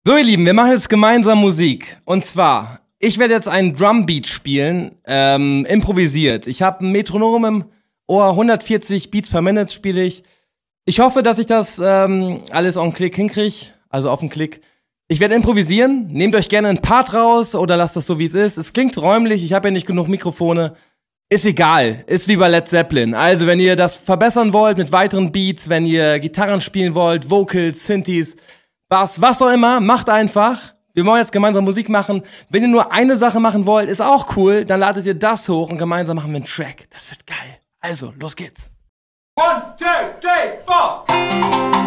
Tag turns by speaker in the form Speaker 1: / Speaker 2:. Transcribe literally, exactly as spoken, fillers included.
Speaker 1: So, ihr Lieben, wir machen jetzt gemeinsam Musik. Und zwar, ich werde jetzt einen Drumbeat spielen, ähm, improvisiert. Ich habe ein Metronom im Ohr, hundertvierzig Beats per Minute spiele ich. Ich hoffe, dass ich das ähm, alles on Klick hinkriege, also auf den Klick. Ich werde improvisieren, nehmt euch gerne einen Part raus oder lasst das so, wie es ist. Es klingt räumlich, ich habe ja nicht genug Mikrofone. Ist egal, ist wie bei Led Zeppelin. Also, wenn ihr das verbessern wollt mit weiteren Beats, wenn ihr Gitarren spielen wollt, Vocals, Synthes, Bass, was auch immer, macht einfach. Wir wollen jetzt gemeinsam Musik machen. Wenn ihr nur eine Sache machen wollt, ist auch cool, dann ladet ihr das hoch und gemeinsam machen wir einen Track. Das wird geil. Also, los geht's.
Speaker 2: One, two, three, four.